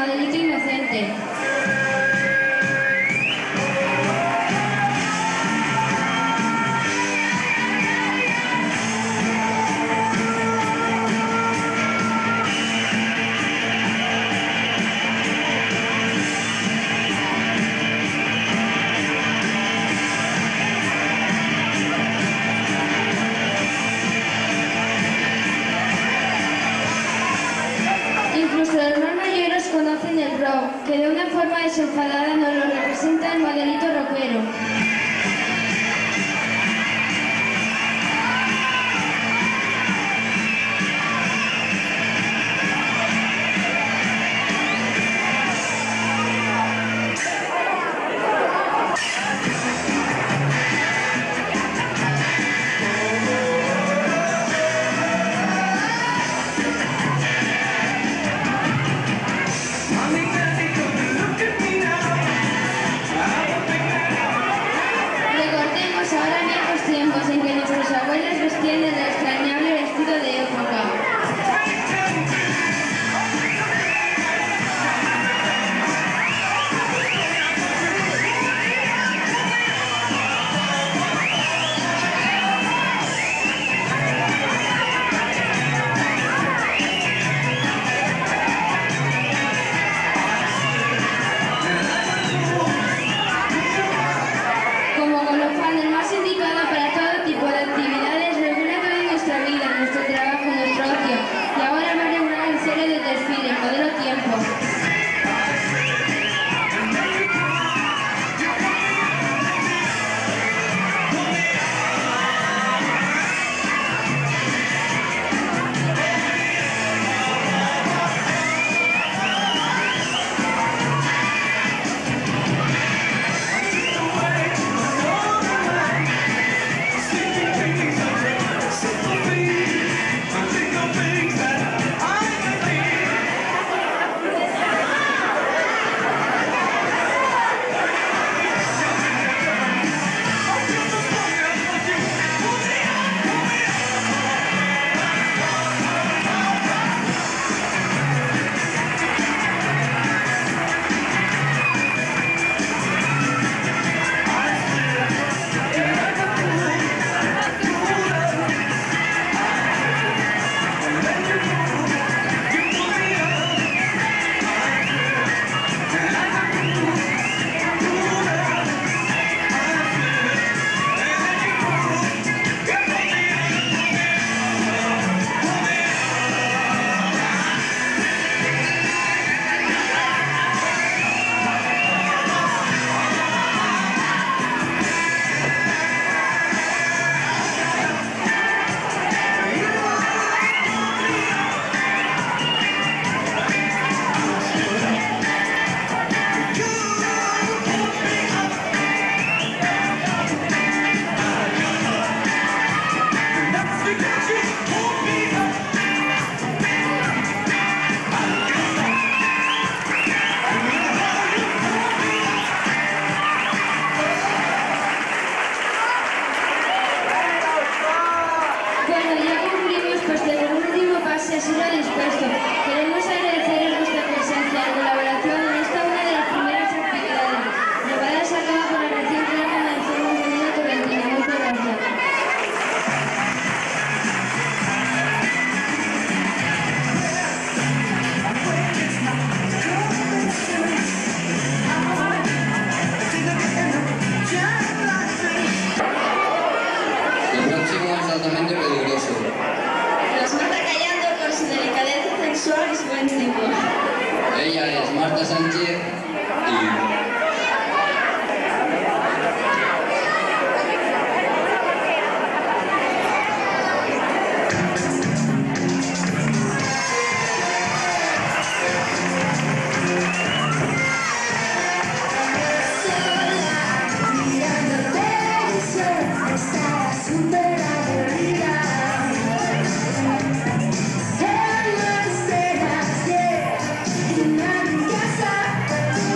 modelito inocente. Incluso los más mayores conocen el rock, que de una forma desenfadada nos lo representa el modelito rockero. Ahora viejos tiempos en que nuestros abuelos vestían el extrañable vestido de época. Como Golofán, el más indicado para todo tipo de actividades, regula toda nuestra vida, nuestro trabajo, nuestro ocio, y ahora va a regular en serie de desfile, modelo tiempo. Bueno, ya concluimos, pues el último pase ha sido dispuesto. Queremos agradeceros vuestra presencia y colaboración en esta una de las primeras actividades, llevadas a cabo por la recién creada Convención Femenina Torrentina. Muchas gracias. El próximo es altamente peligroso. Nos mata callando por su delicadeza sexual y su buen tipo. Ella es Marta Sánchez y... En la casa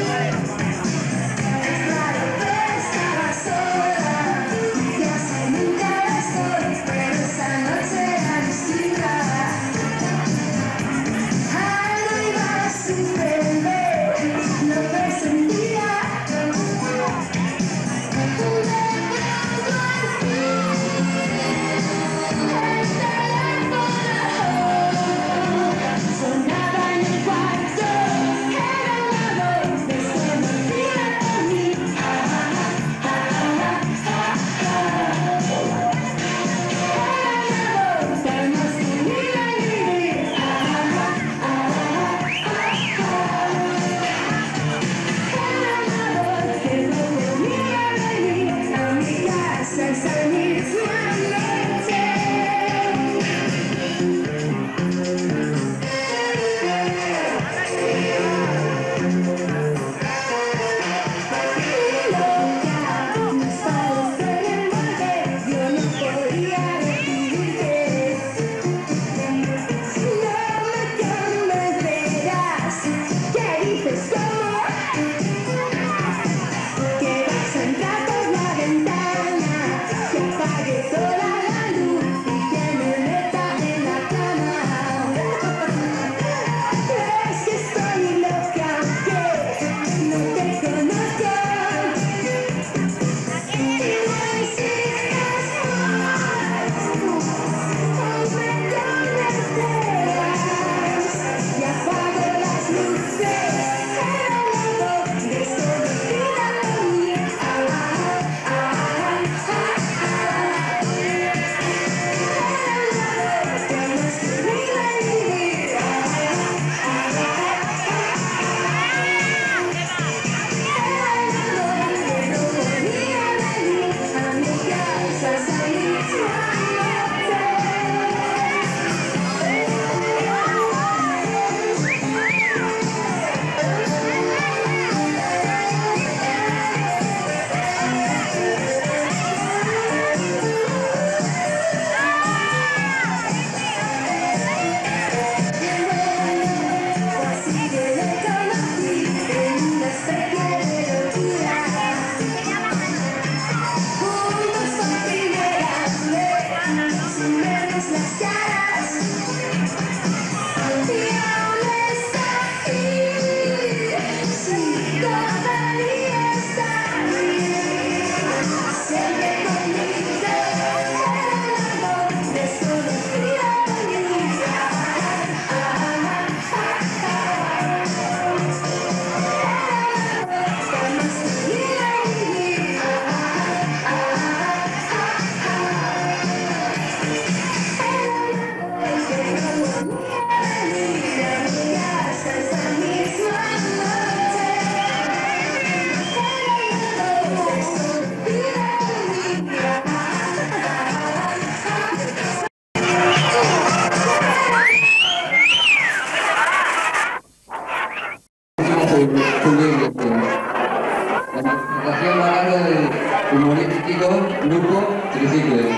Julio Iglesias. La manifestación a cargo del humorístico grupo Triciclos.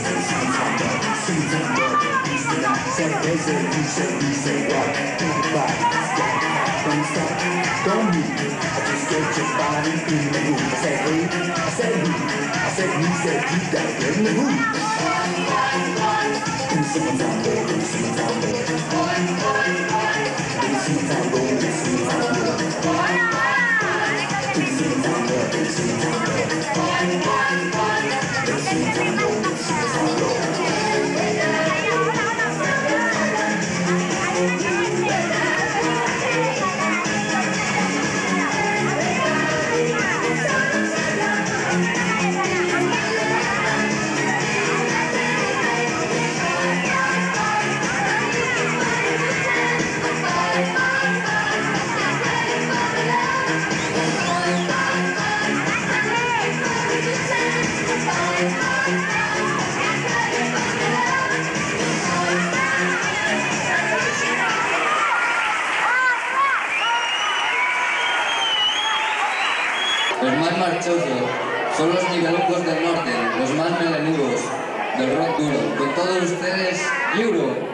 Los más marchosos son los nivelucos del norte, los más melenudos del rock duro. Con todos ustedes, Euro.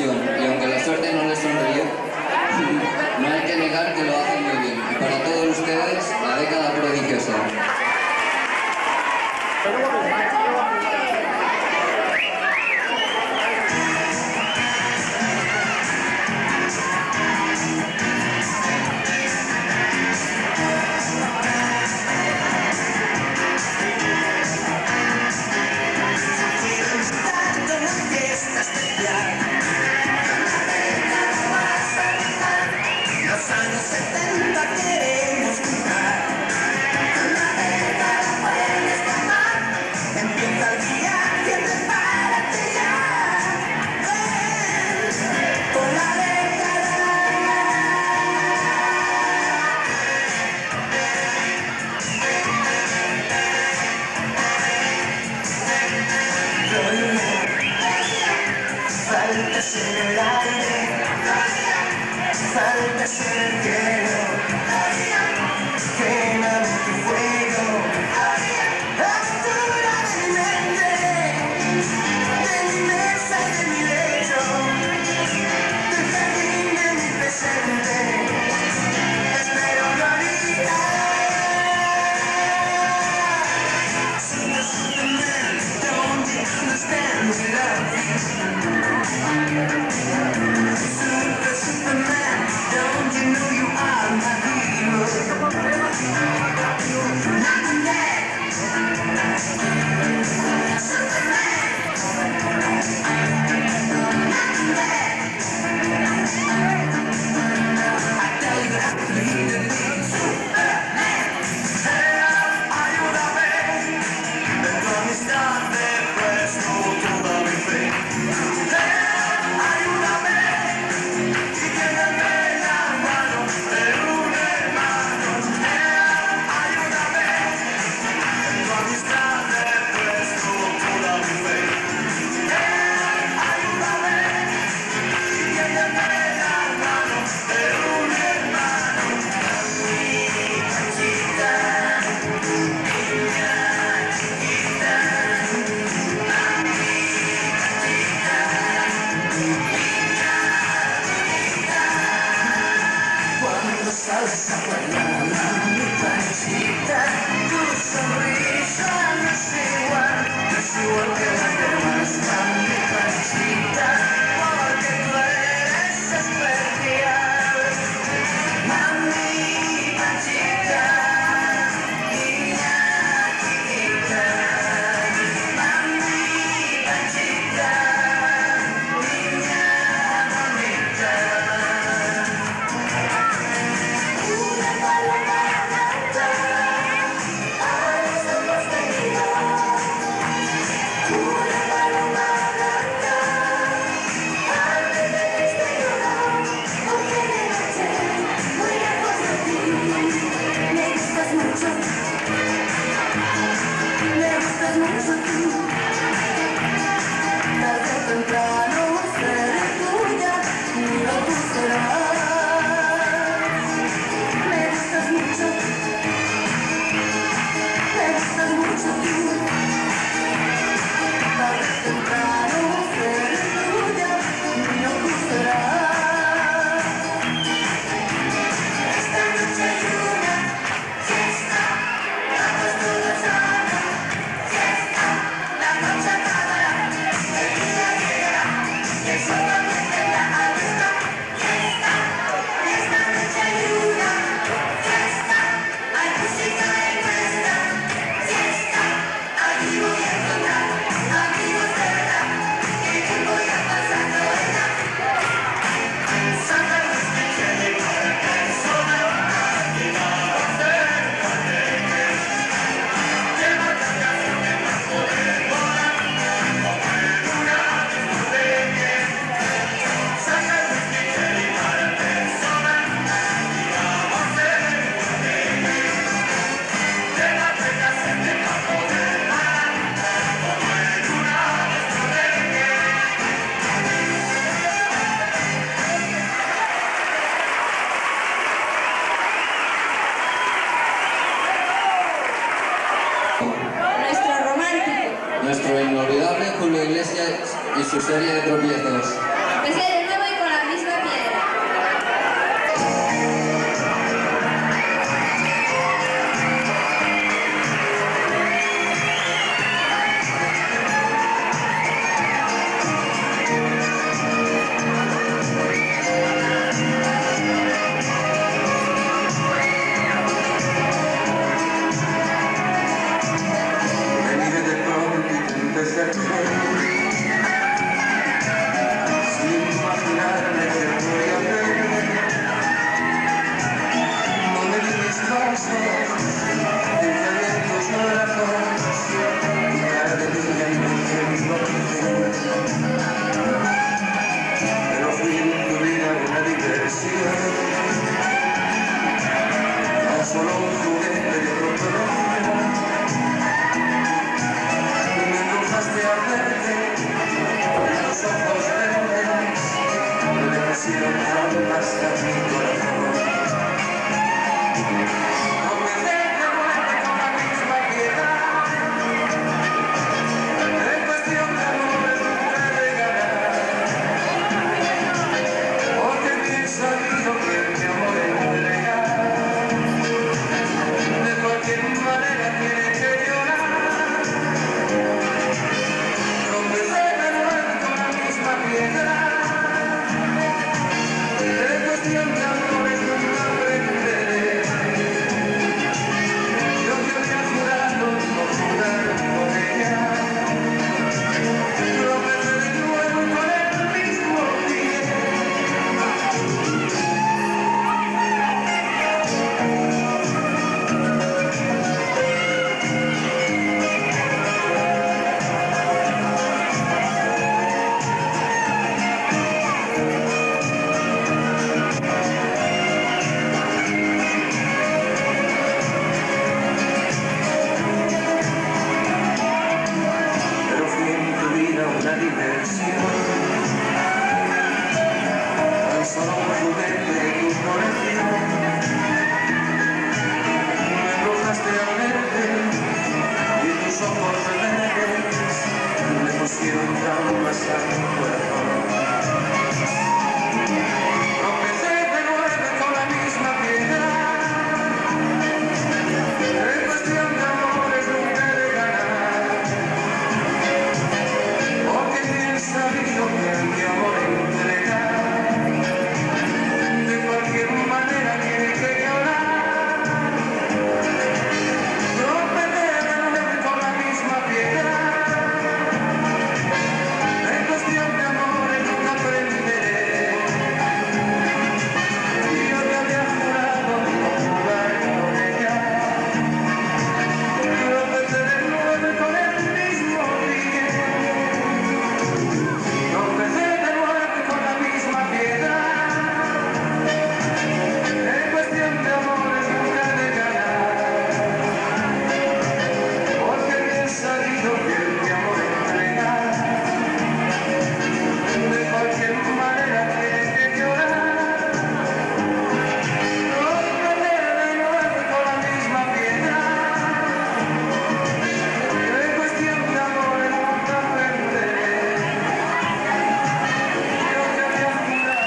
ocasión, y aunque la suerte no les sonríe, no hay que negar que lo hacen muy bien. Y para todos ustedes, la década prodigiosa. Los años 70 queremos jugar. La década puedes ganar. Empieza el viaje, prepárate ya. Ven con la década. Saltas en el aire. Saltas en el cielo, quémame tu fuego, altura de mi mente, de mi mesa y de mi lecho, del jardín de mi presente, espero gloria. Superman, don't you understand we love you? Superman, don't you know you are my mi corazón. No me dejes muerte con la misma piedad. Es cuestión de amores nunca de ganar. Porque bien sabido que mi amor entrega. De cualquier manera tiene que llorar. No me dejes muerte con la misma piedad. Es cuestión de amores nunca aprenderé. Yo te había jurado no jurar con ella. Prometo de nuevo con el mismo pie. Pero fui en tu vida una diversión, tan solo un juguete de tu corazón. Me embrujaste al verte y tus ojos verdes me pusieron traumas a mi corazón. Tropecé de nuevo con la misma piedra. Es cuestión de amores nunca de ganar. Porque bien sabido que el que amor entrega, de cualquier manera tiene que llorar. Tropecé de nuevo con la misma piedra. Es cuestión de amores nunca aprenderé. Y yo te había jurado no jugar con ella. Tropecé de nuevo con el mismo pie. Tropecé de nuevo con la misma piedra. Es cuestión de amores nunca de ganar. Porque bien sabido que el que amor entrega, de cualquier manera tiene que llorar. Tropecé de nuevo con la misma piedra. Es cuestión de amores nunca aprenderé. Yo te había jurado.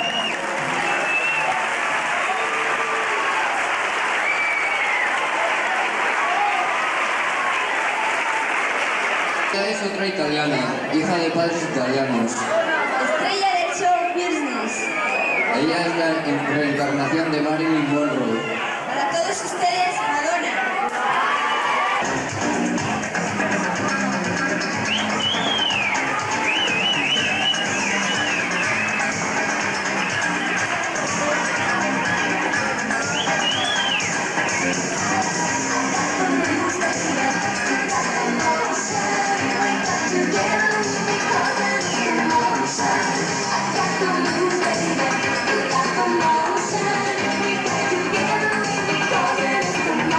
Ella es otra italiana, hija de padres italianos. Estrella del show business. Ella es la reencarnación de Marilyn Monroe. Para todos ustedes, Madonna. Together, we got the motion.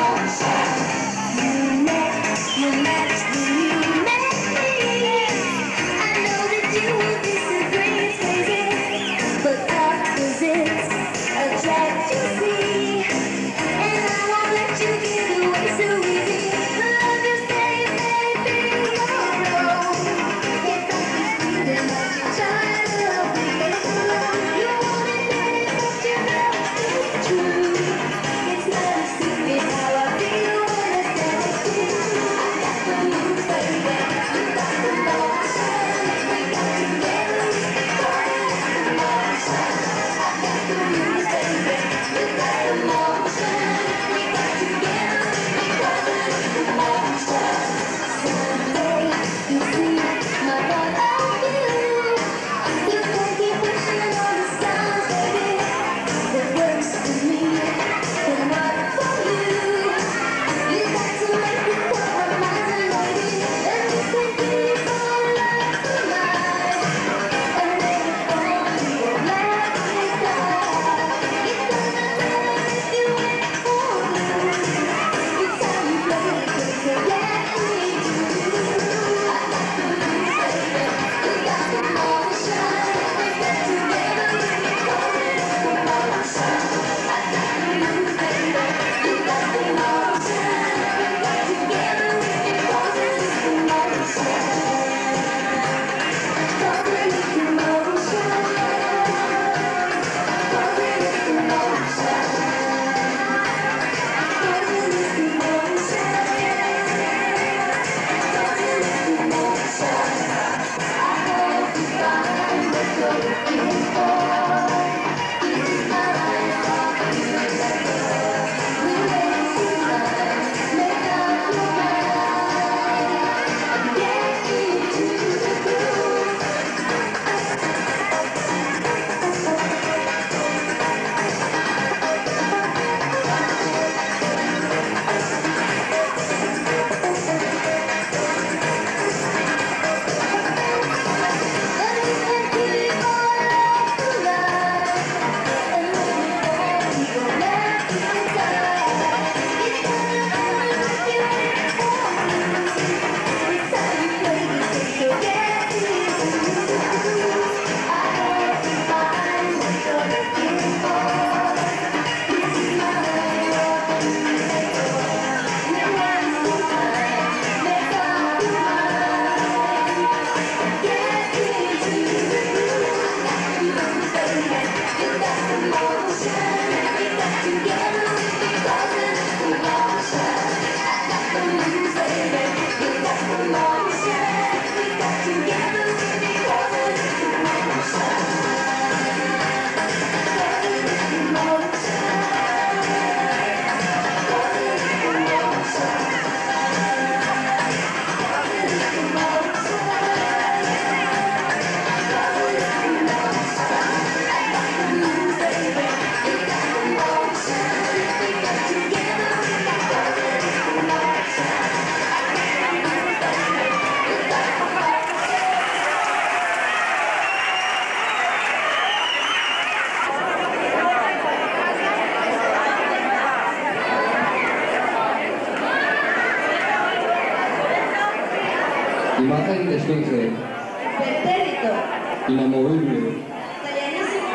Imagen de Sfinge, Pretérito. inamovible. Italianísimo.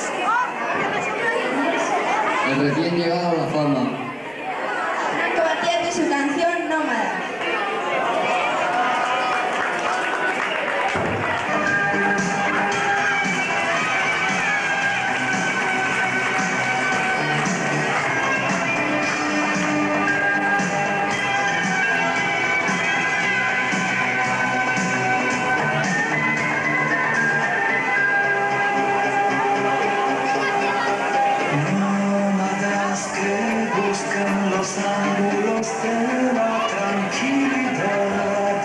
El recién llegado a la fama. Combatiente y su canción Nómada. Nómadas que buscan los ángulos de la tranquilidad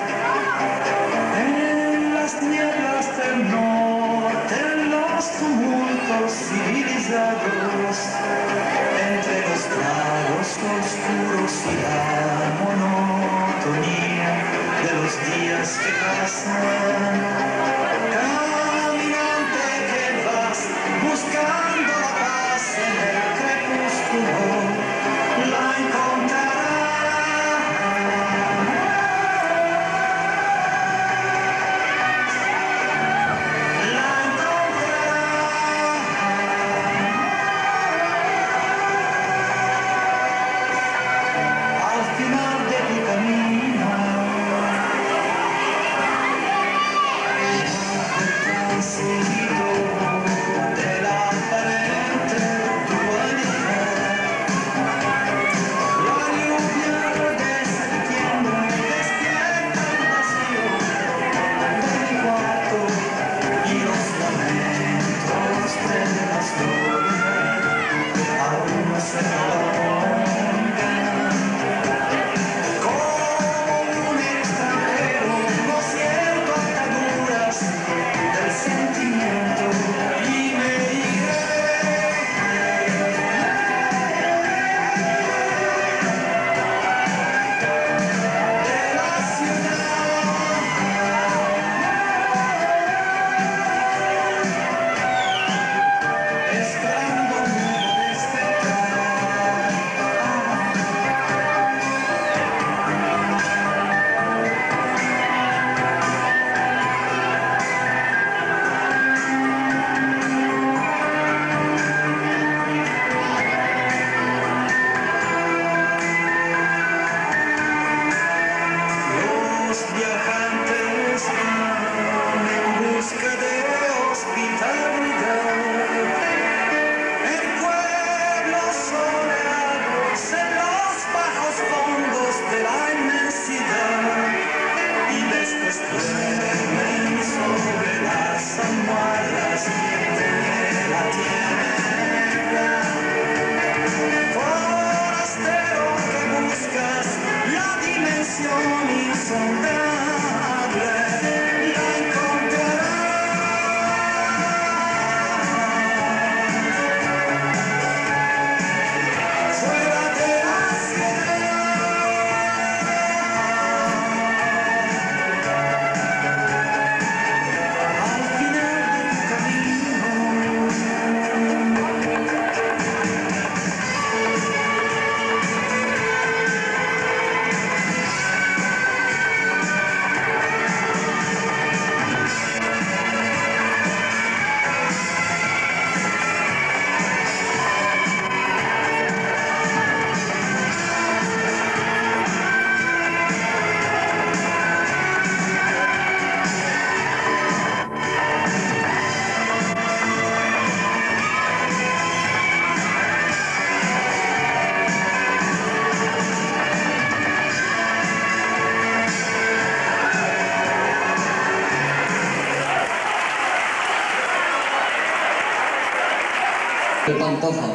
en las nieblas del norte, en los tumultos civilizados, entre los claros oscuros y la monotonía de los días que pasan. Caminante que vas buscando la paz en el crepúsculo, la encontrarás. La encontrarás al final de tu camino. El Pantoja.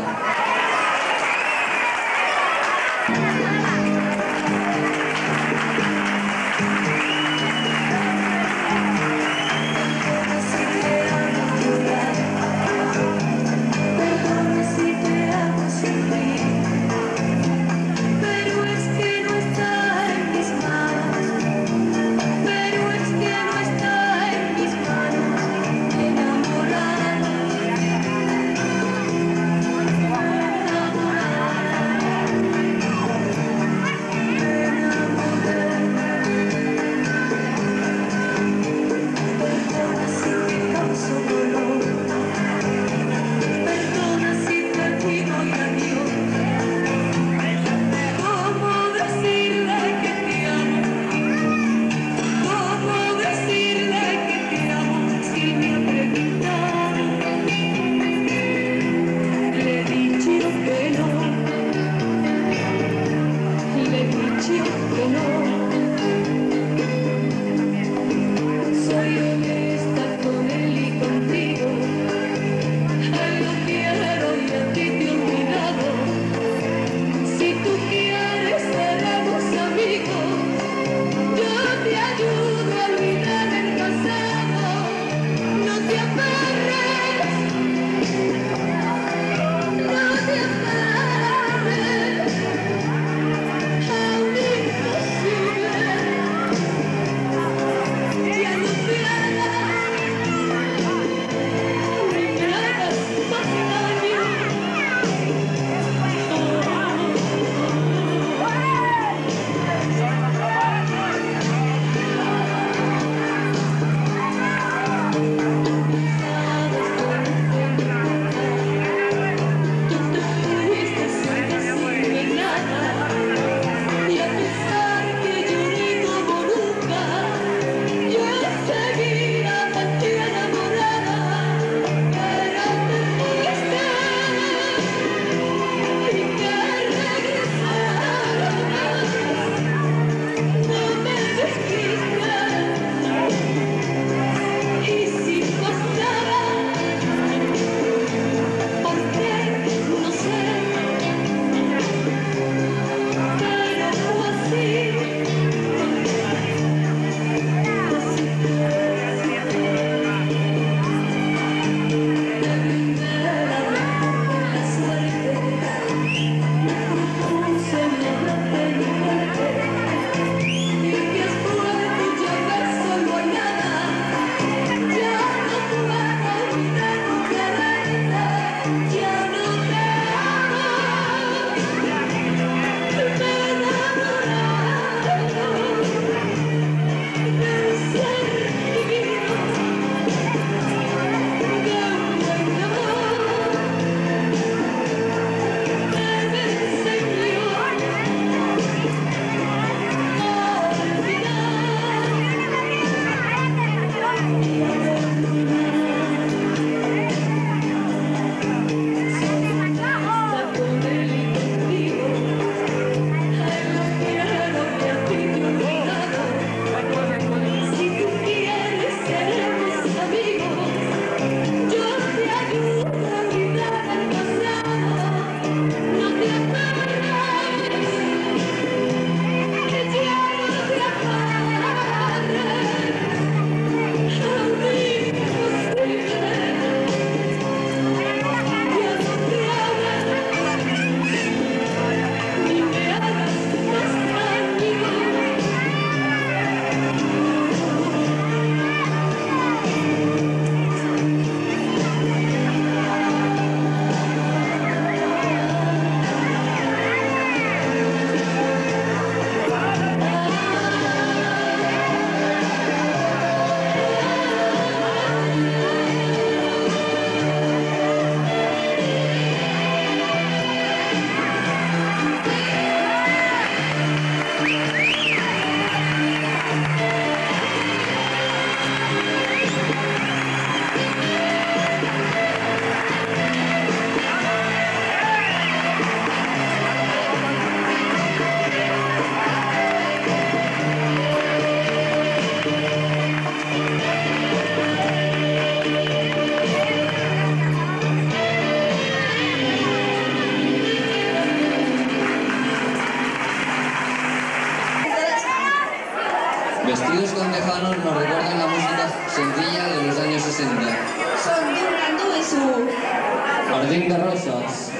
Jardín de rosas.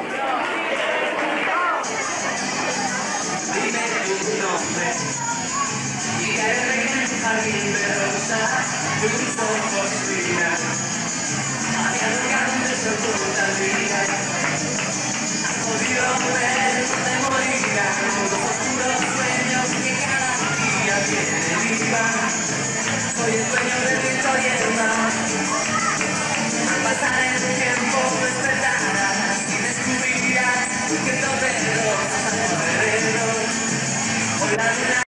Dime tu nombre y caeré en el jardín de rosas. Tus ojos brillan hacia el lugar donde se oculta el día. Has podido ver donde morirán los oscuros sueños que cada día vienen y van. Soy el dueño del viento y el mar. Al pasar el tiempo despertarás y descubrirás que todo de rosas a tu alrededor. Hoy la luna